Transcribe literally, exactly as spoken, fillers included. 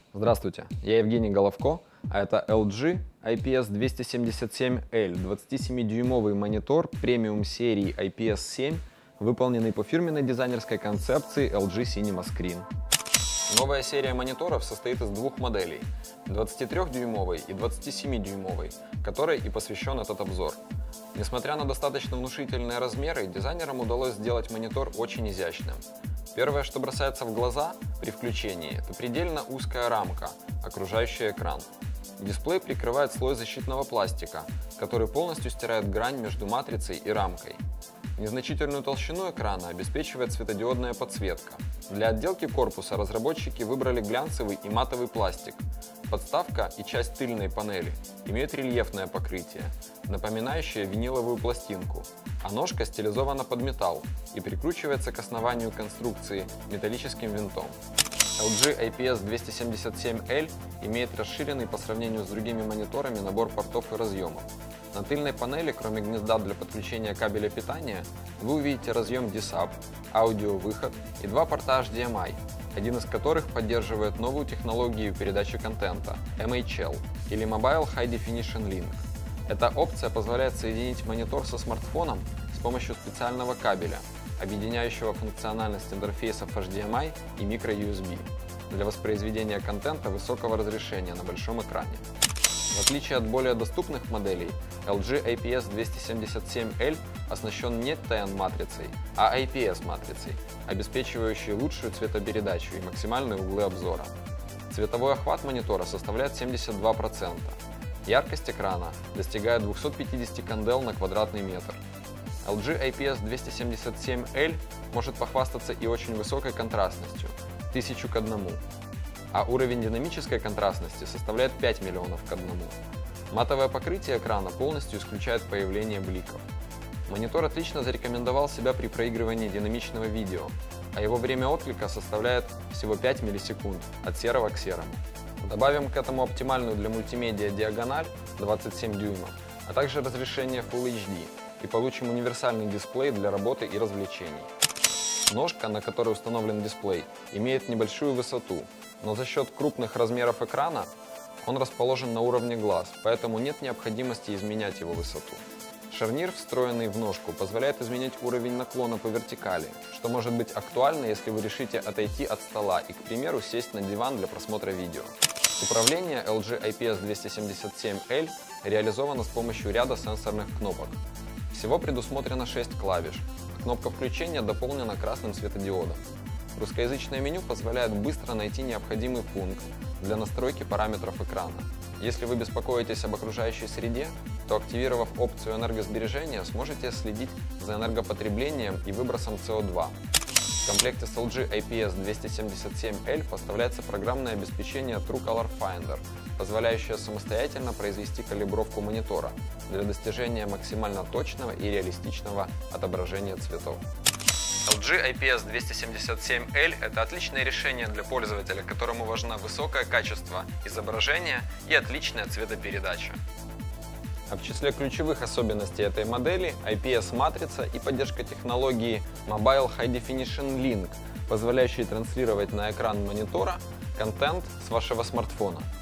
Здравствуйте, я Евгений Головко, а это эл джи ай пи эс двести семьдесят семь эл, двадцатисемидюймовый монитор премиум серии ай пи эс семь, выполненный по фирменной дизайнерской концепции эл джи Cinema Screen. Новая серия мониторов состоит из двух моделей – двадцатитрёхдюймовой и двадцатисемидюймовой, которой и посвящен этот обзор. Несмотря на достаточно внушительные размеры, дизайнерам удалось сделать монитор очень изящным. Первое, что бросается в глаза при включении, это предельно узкая рамка, окружающая экран. Дисплей прикрывает слой защитного пластика, который полностью стирает грань между матрицей и рамкой. Незначительную толщину экрана обеспечивает светодиодная подсветка. Для отделки корпуса разработчики выбрали глянцевый и матовый пластик. Подставка и часть тыльной панели имеют рельефное покрытие, напоминающее виниловую пластинку, а ножка стилизована под металл и прикручивается к основанию конструкции металлическим винтом. эл джи ай пи эс двести семьдесят семь эл имеет расширенный по сравнению с другими мониторами набор портов и разъемов. На тыльной панели, кроме гнезда для подключения кабеля питания, вы увидите разъем ди саб, аудиовыход и два порта эйч ди эм ай, один из которых поддерживает новую технологию передачи контента эм эйч эл или Mobile High Definition Link. Эта опция позволяет соединить монитор со смартфоном с помощью специального кабеля, объединяющего функциональность интерфейсов эйч ди эм ай и микро-ю эс би для воспроизведения контента высокого разрешения на большом экране. В отличие от более доступных моделей, эл джи ай пи эс двести семьдесят семь эл оснащен не ти эн-матрицей, а ай пи эс-матрицей, обеспечивающей лучшую цветопередачу и максимальные углы обзора. Цветовой охват монитора составляет семьдесят два процента. Яркость экрана достигает двухсот пятидесяти кандел на квадратный метр. эл джи ай пи эс двести семьдесят семь эл может похвастаться и очень высокой контрастностью – тысячу к одному. А уровень динамической контрастности составляет пять миллионов к одному. Матовое покрытие экрана полностью исключает появление бликов. Монитор отлично зарекомендовал себя при проигрывании динамичного видео, а его время отклика составляет всего пять миллисекунд от серого к серому. Добавим к этому оптимальную для мультимедиа диагональ двадцать семь дюймов, а также разрешение фулл эйч ди и получим универсальный дисплей для работы и развлечений. Ножка, на которой установлен дисплей, имеет небольшую высоту, но за счет крупных размеров экрана он расположен на уровне глаз, поэтому нет необходимости изменять его высоту. Шарнир, встроенный в ножку, позволяет изменять уровень наклона по вертикали, что может быть актуально, если вы решите отойти от стола и, к примеру, сесть на диван для просмотра видео. Управление эл джи ай пи эс двести семьдесят семь эл реализовано с помощью ряда сенсорных кнопок. Всего предусмотрено шесть клавиш. Кнопка включения дополнена красным светодиодом. Русскоязычное меню позволяет быстро найти необходимый пункт для настройки параметров экрана. Если вы беспокоитесь об окружающей среде, то, активировав опцию энергосбережения, сможете следить за энергопотреблением и выбросом си о два. В комплекте с эл джи ай пи эс двести семьдесят семь эл поставляется программное обеспечение True Color Finder, позволяющее самостоятельно произвести калибровку монитора для достижения максимально точного и реалистичного отображения цветов. эл джи ай пи эс двести семьдесят семь эл – это отличное решение для пользователя, которому важно высокое качество изображения и отличная цветопередача. А в числе ключевых особенностей этой модели ай пи эс-матрица и поддержка технологии Mobile High Definition Link, позволяющей транслировать на экран монитора контент с вашего смартфона.